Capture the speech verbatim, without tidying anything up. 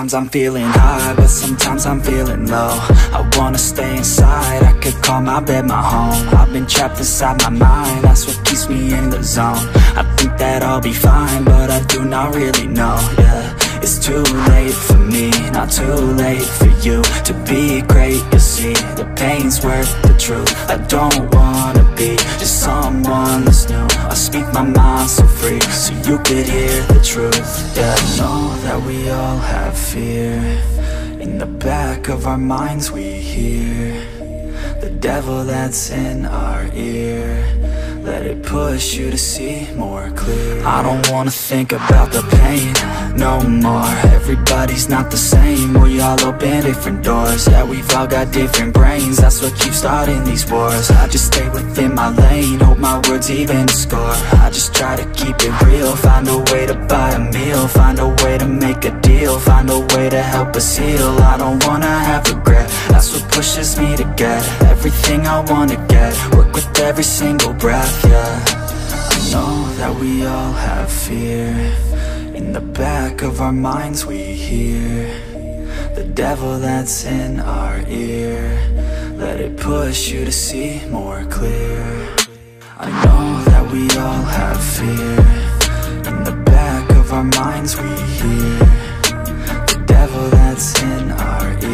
Sometimes I'm feeling high, but sometimes I'm feeling low. I wanna stay inside, I could call my bed my home. I've been trapped inside my mind, that's what keeps me in the zone. I think that I'll be fine, but I do not really know, yeah. It's too late for me, not too late for you. To be great, you'll see, the pain's worth the truth. I don't wanna be just someone that's new. I speak my mind so free, so you could hear the truth, yeah. I know that we all have fear. In the back of our minds we hear the devil that's in our ear. Let it push you to see more clear. I don't wanna think about the pain no more. Everybody's not the same, we all open different doors. Yeah, we've all got different brains, that's what keeps starting these wars. I just stay within my lane, hope my words even score. I just try to keep it real, find a way to buy a meal, find a way to make a deal, find a way to help us heal. I don't wanna have regret, that's what pushes me to get everything I wanna get, work with every single breath, yeah. I know that we all have fear. In the back of our minds we hear the devil that's in our ear. Let it push you to see more clear. I know that we all have fear. In the back of our minds we hear the devil that's in our ear.